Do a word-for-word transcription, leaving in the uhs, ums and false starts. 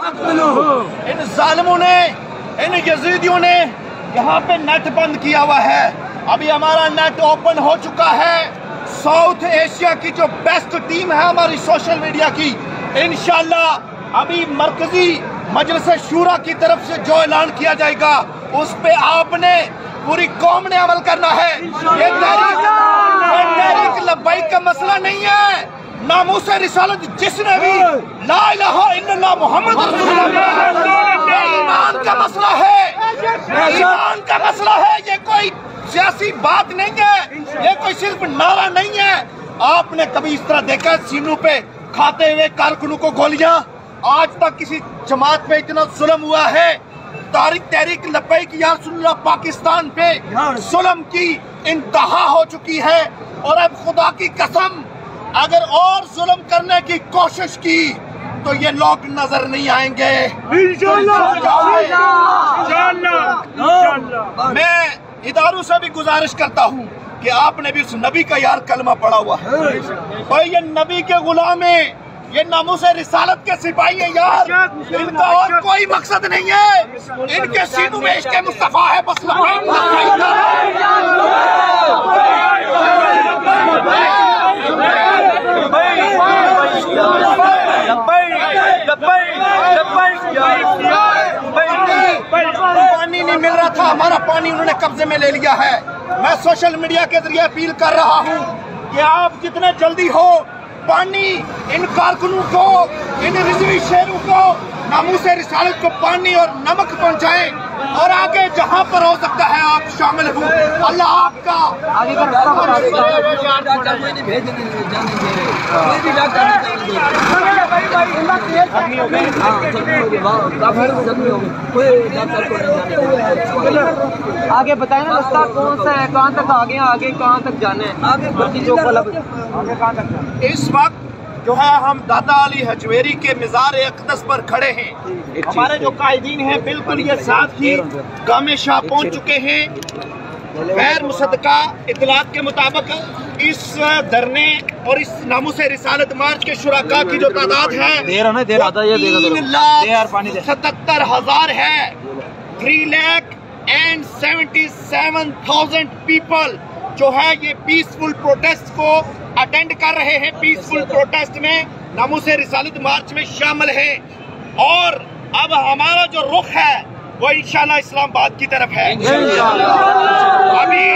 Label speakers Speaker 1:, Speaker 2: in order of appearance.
Speaker 1: इन जालिमों ने, इन यजीदियों ने यहाँ पे नेट बंद किया हुआ है। अभी हमारा नेट ओपन हो चुका है। साउथ एशिया की जो बेस्ट टीम है हमारी सोशल मीडिया की, इंशाल्लाह अभी मरकजी मजलिस शूरा की तरफ से जो ऐलान किया जाएगा उस पे आपने पूरी कौम ने अमल करना है। ये तहरीक लब्बैक का मसला नहीं है। नामूस रिसालत जिसने भी ला इलाहा इल्लल्लाह मुहम्मद रसूलुल्लाह, ईमान का मसला है, ईमान का मसला है। ये कोई सियासी बात नहीं है, ये कोई सिर्फ नारा नहीं है। आपने कभी इस तरह देखा सीनों पे खाते हुए कारकुनों को गोलियां? आज तक किसी जमात पे इतना जुल्म हुआ है? तारीख तहरीक लब्बैक या रसूलुल्लाह पाकिस्तान पे जुल्म की इंतहा हो चुकी है। और अब खुदा की कसम अगर और जुल्म करने की कोशिश की तो ये लोग नजर नहीं आएंगे। मैं इदारों से भी गुजारिश करता हूँ कि आपने भी उस नबी का यार कलमा पढ़ा हुआ है भाई। ये नबी के गुलाम है, ये नामूस रिसालत के सिपाही है यार। इनका और कोई मकसद नहीं है, इनके सीनों में इश्क़ मुस्तफा है बस। पानी नहीं मिल रहा था, हमारा पानी उन्होंने कब्जे में ले लिया है। मैं सोशल मीडिया के जरिए अपील कर रहा हूँ कि आप जितने जल्दी हो पानी इन कारकुनों को, इन रिजवी शेरों को, नामूस रिसालत को पानी और नमक पहुंचाएं और आगे जहां पर हो सकता है आप शामिल हो। अल्लाह आपका आगे का रास्ता बता देगा। आगे बताए ना रास्ता कौन सा है, कहाँ तक आगे आगे कहाँ तक जाना है? आगे कहाँ तक? इस वक्त जो है हम दादा अली हजवेरी के मज़ार अक़दस पर खड़े हैं। हमारे जो कायदीन हैं बिल्कुल ये साथ ही गामे शाह पहुंच चुके हैं। गैर मुसद्दका इतलात के मुताबिक इस धरने और इस नामूस रिसालत मार्च के शुरका की जो तादाद है तीन लाख सतहत्तर हजार है। Three lakh and seventy seven thousand people जो है ये पीसफुल प्रोटेस्ट को अटेंड कर रहे हैं। पीसफुल प्रोटेस्ट में नामूस रिसालत मार्च में शामिल है। और अब हमारा जो रुख है वो इंशाल्लाह इस्लामाबाद की तरफ है। अभी